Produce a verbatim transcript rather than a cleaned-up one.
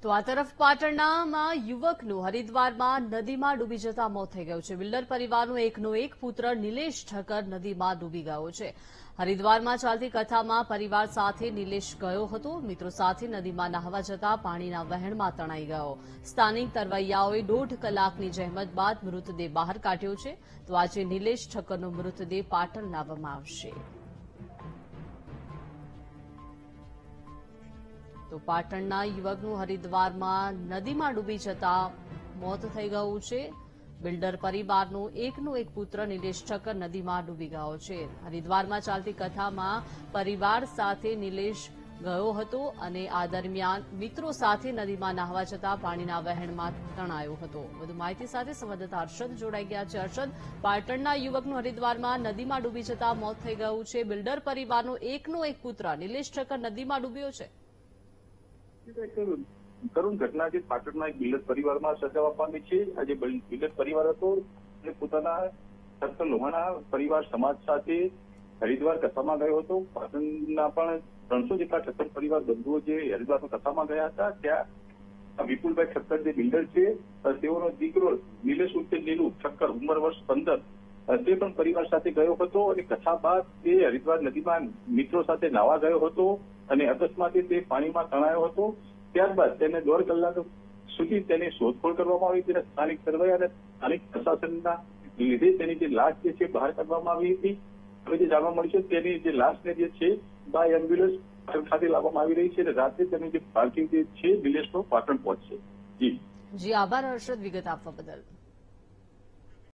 તો આ તરફ પાટણમાં યુવકનું હરિદ્વારમાં નદીમાં ડૂબી જતા મોત થઈ ગયું છે. બિલ્ડર પરિવારનો એકનો એક પુત્ર નિલેશ ઠક્કર નદીમાં ડૂબી ગયો છે. હરિદ્વારમાં ચાલતી કથામાં પરિવાર સાથે નિલેશ ગયો હતો. મિત્રો સાથે નદીમાં નહાવા જતા પાણીના વહેણમાં તણાઈ ગયો. સ્થાનિક તરવૈયાઓએ દોઢ કલાકની જહેમત બાદ મૃતદેહ બહાર કાઢ્યો છે. તો આજે નિલેશ ઠક્કરનો મૃતદેહ પાટણ લાવવામાં આવશે. તો પાટણના યુવકનું હરિદ્વારમાં નદીમાં ડૂબી જતા મોત થઈ ગયું છે. બિલ્ડર પરિવારનો એકનો એક પુત્ર નિલેશ ઠક્કર નદીમાં ડૂબી ગયો છે. હરિદ્વારમાં ચાલતી કથામાં પરિવાર સાથે નિલેશ ગયો હતો અને આ દરમિયાન મિત્રો સાથે નદીમાં નહાવા જતા પાણીના વહેણમાં તણાયો હતો. વધુ માહિતી સાથે સંવાદદાતા હર્ષદ જોડાઈ ગયા છે. હર્ષદ, પાટણના યુવકનું હરિદ્વારમાં નદીમાં ડૂબી જતા મોત થઈ ગયું છે. બિલ્ડર પરિવારનો એકનો એક પુત્ર નિલેશ ઠક્કર નદીમાં ડૂબ્યો છે. કરુણ ઘટના જે પાટણના એક બિલ્ડર પરિવારમાં સર્જાવા પામી છે. આજે બિલ્ડર પરિવાર હતો અને પોતાના ઠક્કર લોહાણા પરિવાર સમાજ સાથે હરિદ્વાર કથામાં ગયો હતો. પાટણના પણ ત્રણસો જેટલા ઠક્કર પરિવાર બંધુઓ જે હરિદ્વારમાં કથામાં ગયા હતા. ત્યાં વિપુલભાઈ ઠક્કર જે બિલ્ડર છે તેઓનો દીકરો નિલેશ ઉર્ફે નીલુ ઠક્કર ઉંમર વર્ષ પંદર તે પણ પરિવાર સાથે ગયો હતો અને કથા બાદ તે હરિદ્વાર નદીમાં મિત્રો સાથે નાહવા ગયો હતો અને અકસ્માતે તે પાણીમાં તણાયો હતો. ત્યારબાદ તેને દોઢ કલાક સુધી તેની શોધખોળ કરવામાં આવી હતી. સ્થાનિક તરવૈયા અને સ્થાનિક પ્રશાસનના લીધે તેની જે લાશ જે છે બહાર કાઢવામાં આવી હતી. હવે જે જાણવા મળ્યું છે તેની જે લાશને જે છે બાય એમ્બ્યુલન્સ પાટણ ખાતે લાવવામાં આવી રહી છે અને રાત્રે તેની જે પાર્કિંગ જે છે નિલેશનો પાટણ પહોંચશે. જી જી આભાર હર્ષદ વિગત આપવા બદલ.